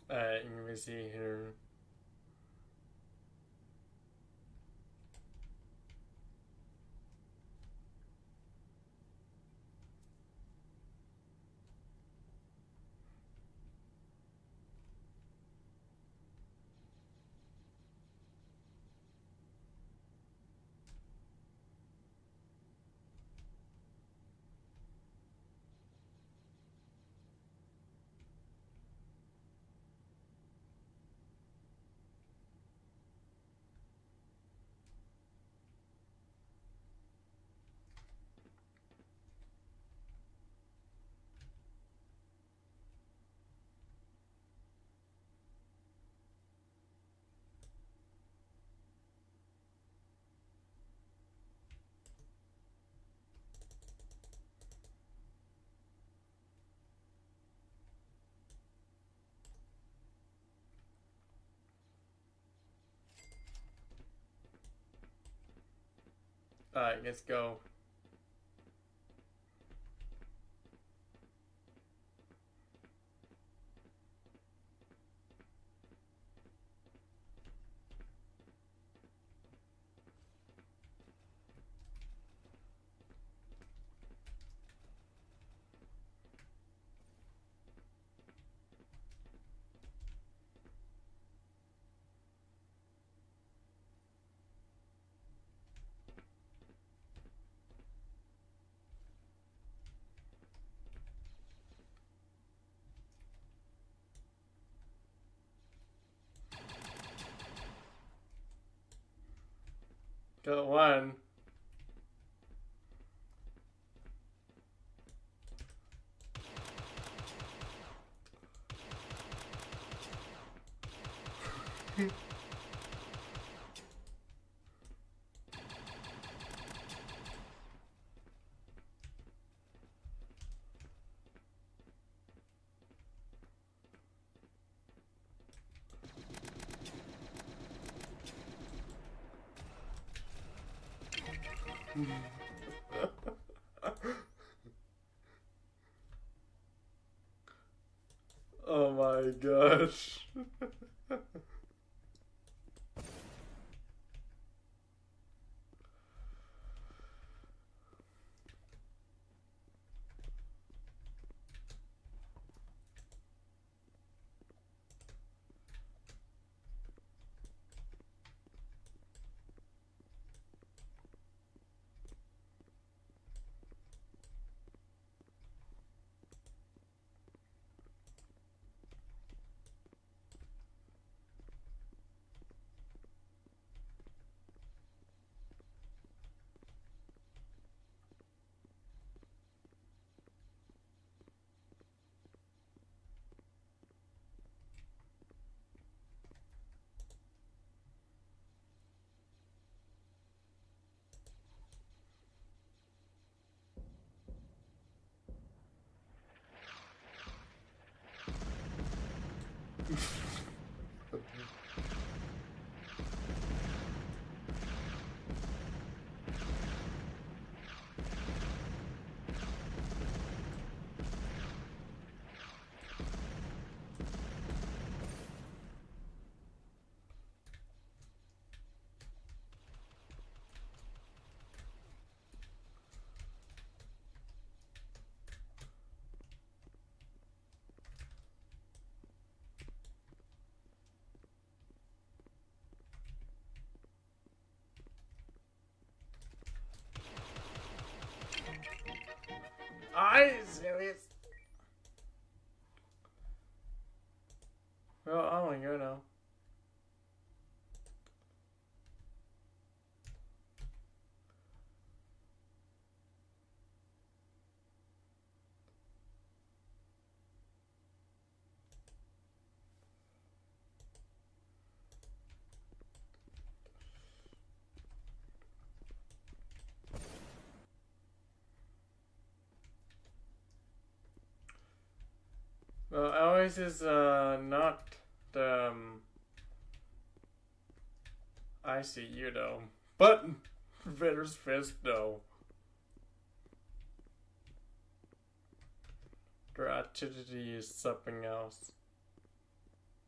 let me see here. Alright, let's go. Got one. Oh my gosh. Are you serious? Well, I want to go now. Well, Aloys is not the ICU though, but Vader's Fist though. Their activity is something else.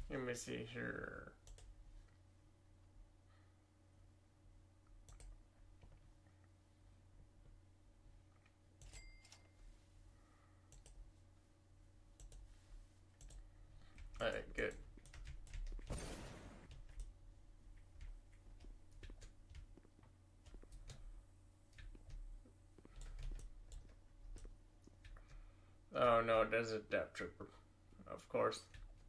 Let me see here. Alright, good. Oh no, there's a Death Trooper. Of course.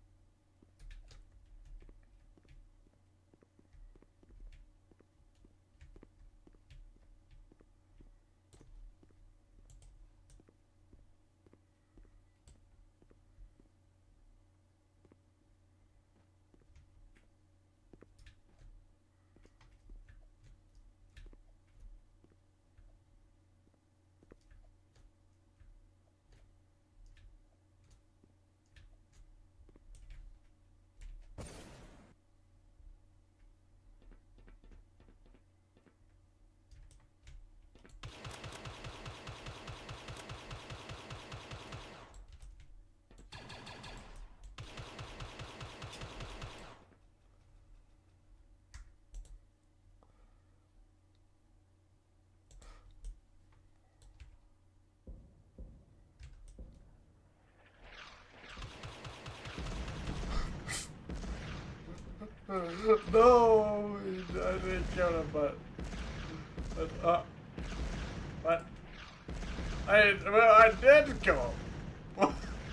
No, I didn't kill him, but what? I did kill him.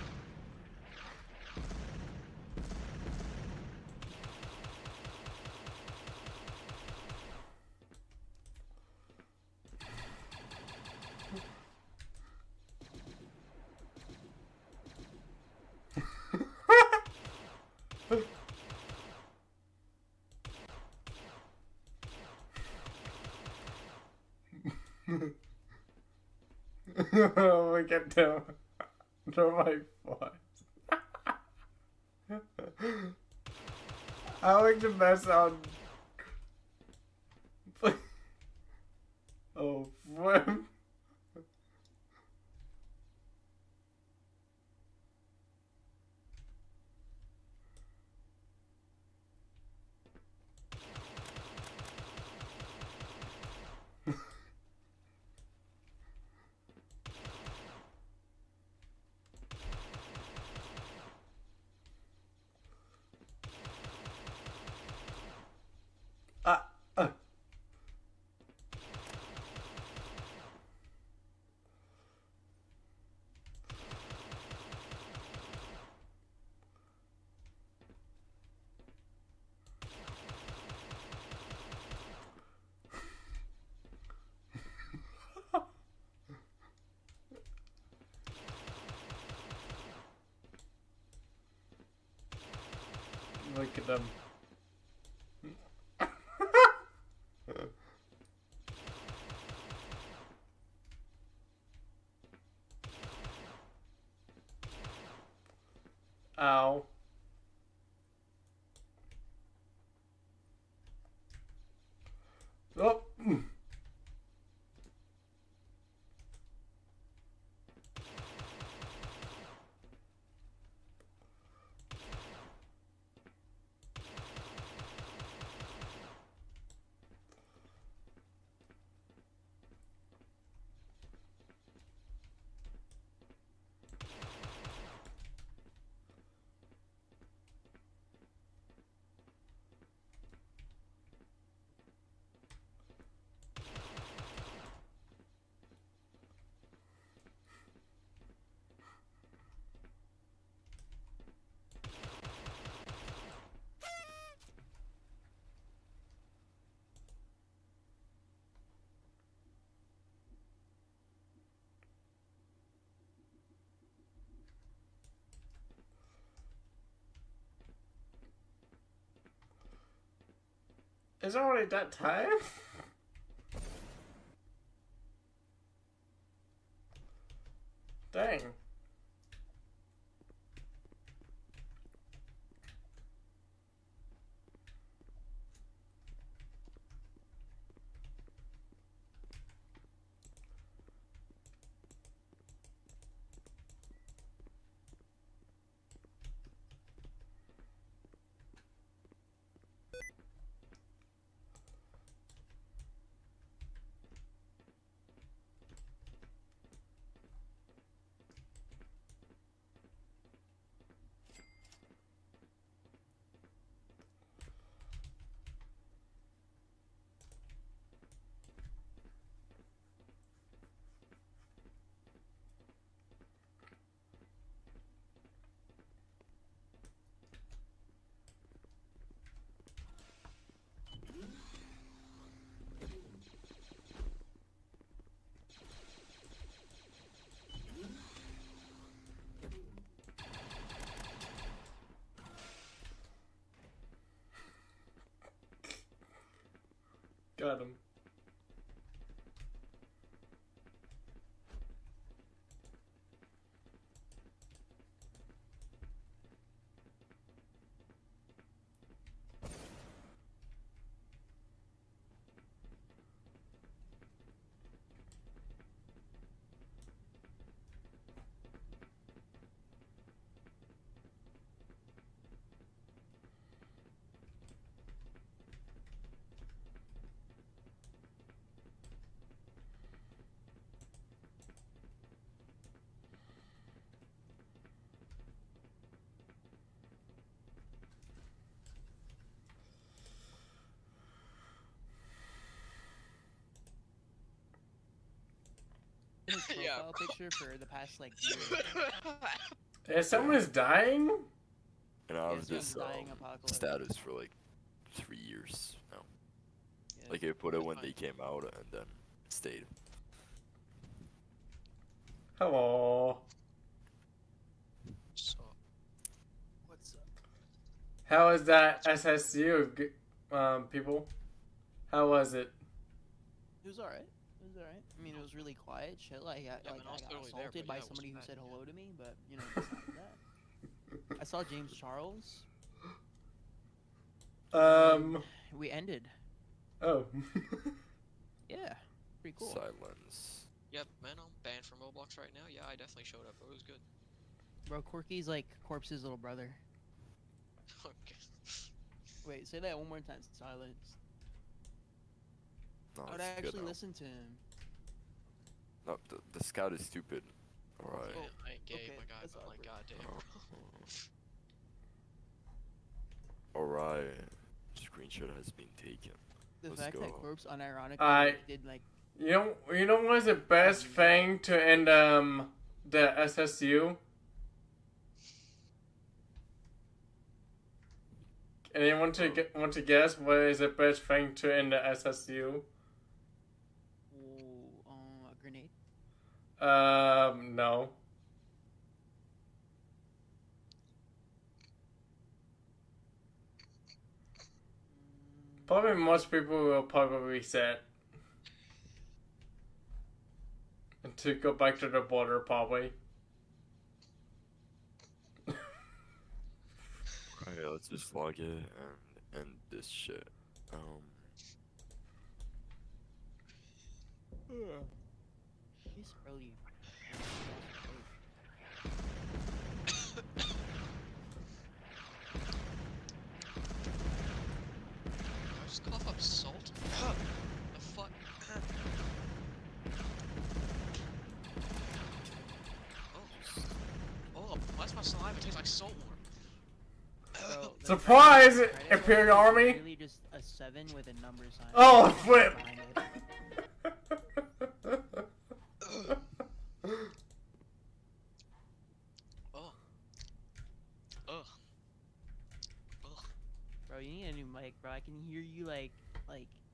Oh, we get to my voice. I like to mess on. Oh, what? Look at them. Ow. Oh. It's already that time? Dang. Got him. His profile picture for the past like year. Yeah, someone's dying? And I Yeah, have this dying apocalypse. status for like 3 years now. Yeah. Like I put it when they came out and then it stayed. Hello. So, what's up? How is that SSU, people? How was it? It was alright. It was alright. I mean, it was really quiet. Shit, like I man, I was got totally there, assaulted but by yeah, it somebody who wasn't said bad, hello to me, but you know, besides that, I saw James Charles. We ended. Oh. Yeah, pretty cool. Silence. Yep, man, I'm banned from Roblox right now. Yeah, I definitely showed up. It was good. Bro, Corky's like Corpse's little brother. Okay. Wait, say that one more time. Silence. No, I would it's good actually now. listen to him. No, the scout is stupid. Alright. Yeah, I ain't gay, okay, my guy, that's but like, awkward. goddamn. Alright. Screenshot has been taken. The Let's fact that go. Corpse unironically I- did like You know what's the best thing to end the SSU? Anyone want to guess what is the best thing to end the SSU? a grenade. No. Probably most people will probably say it. To go back to the border, probably. Okay, let's just log it and end this shit. He's early. I just cough up salt. The fuck? Oh, why's my saliva taste like salt water? Bro, the Surprise, credit Imperial card is Army! Really, just a 7 with a number sign. Oh, flip! behind it. Oh. Ugh. Ugh. Bro, you need a new mic, bro. I can hear you like